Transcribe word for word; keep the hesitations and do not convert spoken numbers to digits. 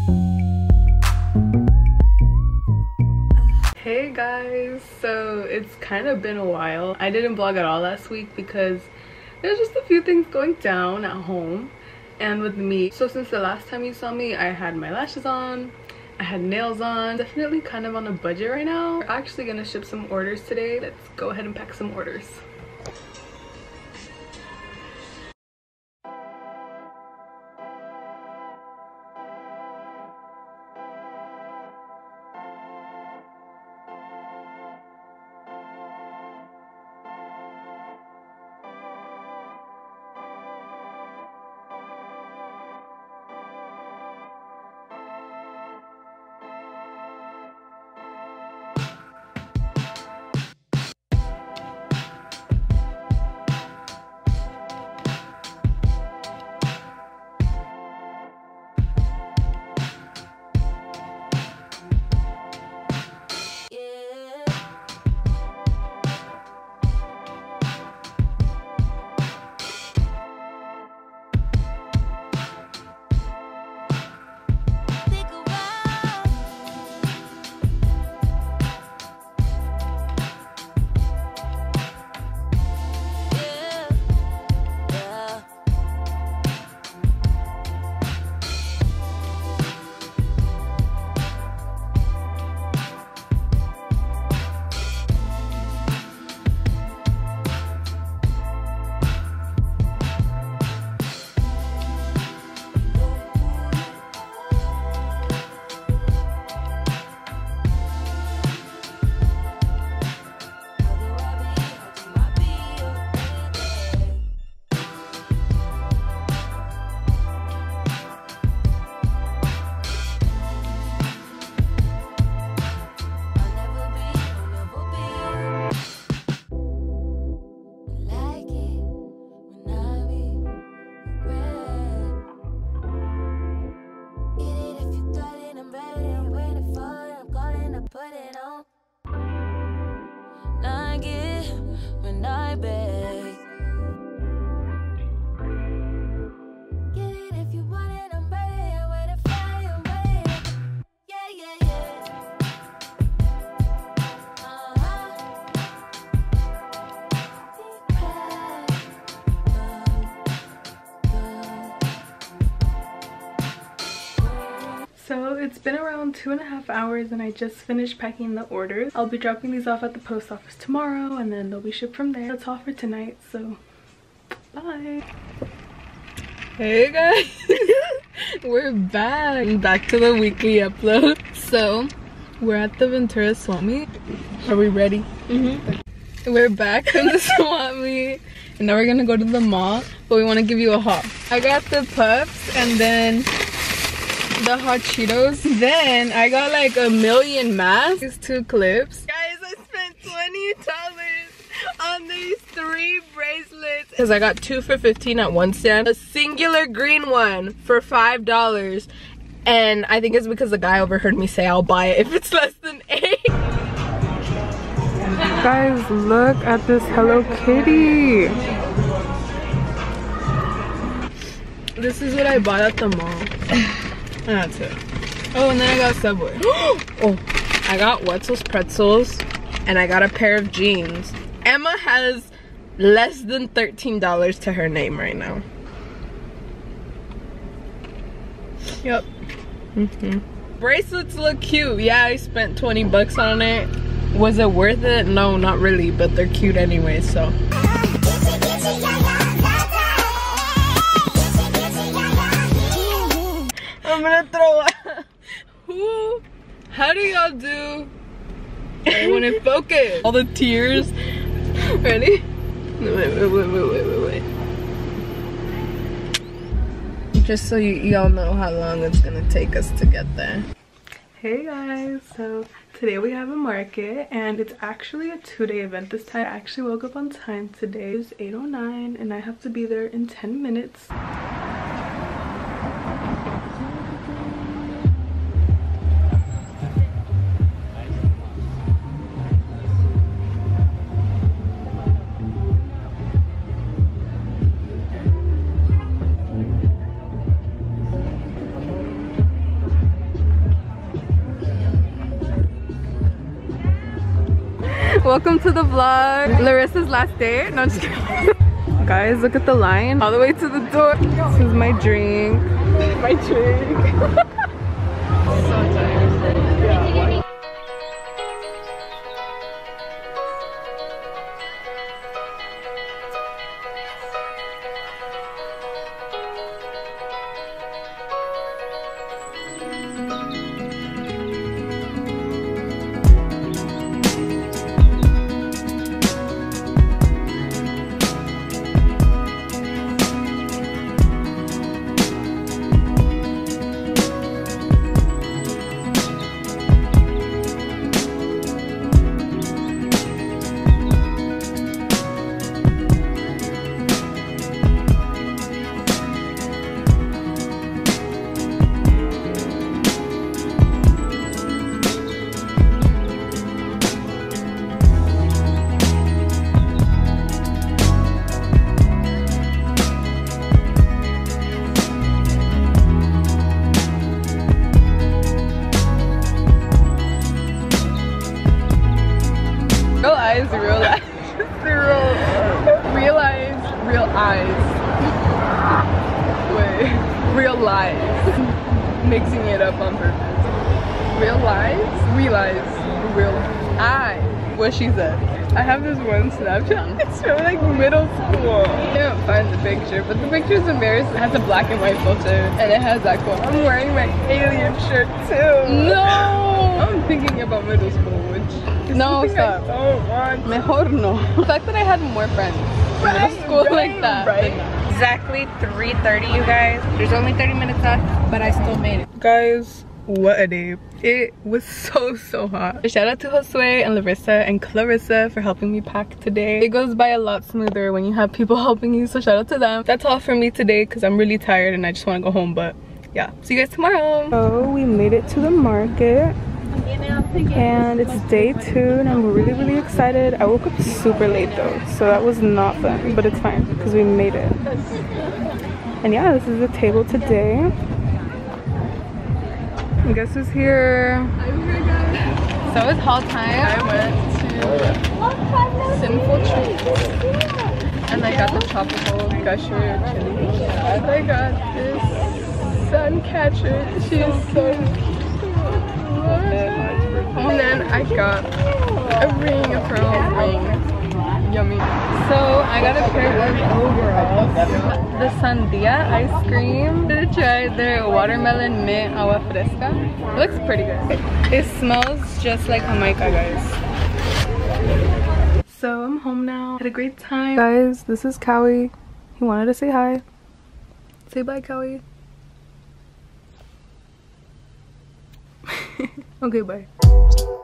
Hey guys, so it's kind of been a while. I didn't vlog at all last week because there's just a few things going down at home and with me. So since the last time you saw me, I had my lashes on, I had nails on. Definitely kind of on a budget right now. We're actually gonna ship some orders today. Let's go ahead and pack some orders. So it's been around two and a half hours and I just finished packing the orders. I'll be dropping these off at the post office tomorrow and then they'll be shipped from there. That's all for tonight, so bye. Hey guys, we're back. Back to the weekly upload. So we're at the Ventura Swap Meet. Are we ready? Mm-hmm. We're back from the Swap Meet and now we're gonna go to the mall, but we want to give you a haul. I got the puffs and then the hot Cheetos. Then I got like a million masks. These two clips. Guys, I spent twenty dollars on these three bracelets. Because I got two for fifteen at one stand. A singular green one for five dollars. And I think it's because the guy overheard me say I'll buy it if it's less than eight. Guys, look at this Hello Kitty. This is what I bought at the mall. And that's it. Oh, and then I got Subway. Oh, I got Wetzel's Pretzels and I got a pair of jeans. Emma has less than thirteen dollars to her name right now. Yep. Mm-hmm. Bracelets look cute. Yeah, I spent twenty bucks on it. Was it worth it? No, not really, but they're cute anyway, so. I'm gonna throw up. Who? How do y'all do? I want to focus. All the tears. Ready? Wait, wait, wait, wait, wait, wait, wait. Just so you y'all know how long it's gonna take us to get there. Hey guys, so today we have a market and it's actually a two-day event this time. I actually woke up on time today. It's eight oh nine and I have to be there in ten minutes. Welcome to the vlog. Larissa's last day. No, I'm just kidding. Guys, look at the line all the way to the door. This is my drink. My drink. So tired. Yeah. Real eyes, real eyes, real, real eyes, real eyes. Wait, real lies. Mixing it up on purpose. Real lies, real eyes, real eyes. What she said. I have this one Snapchat. It's from like middle school. I can't find the picture, but the picture's embarrassing. It has a black and white filter, and it has that quote. I'm wearing my alien shirt too. No! I'm thinking about middle school, which is no, stop. I don't want. Mejor no. The fact that I had more friends in right, middle school right, like that. Right. Exactly three thirty, you guys. There's only thirty minutes left, but I still made it. Guys, what a day. It was so so hot. Shout out to Josue and Larissa and Clarissa for helping me pack today. It goes by a lot smoother when you have people helping you, so shout out to them. That's all for me today because I'm really tired and I just want to go home, but yeah, see you guys tomorrow. So we made it to the market and it's day two and I'm really really excited. I woke up super late though, so that was not fun, but it's fine because we made it. And yeah, this is the table today. And guess who's here? I'm here, guys. So it's haul time. I went to Sinful Treats and I got the tropical gusher chili. And I got this sun catcher. She is so cute. And then I got a ring, a pearl ring. Yummy. So I got a pair of overalls. The Sandia ice cream. I'm gonna try their watermelon mint agua fresca. It looks pretty good. It smells just like Jamaica, guys. So I'm home now. Had a great time. Guys, this is Cowie. He wanted to say hi. Say bye, Cowie. Okay, bye.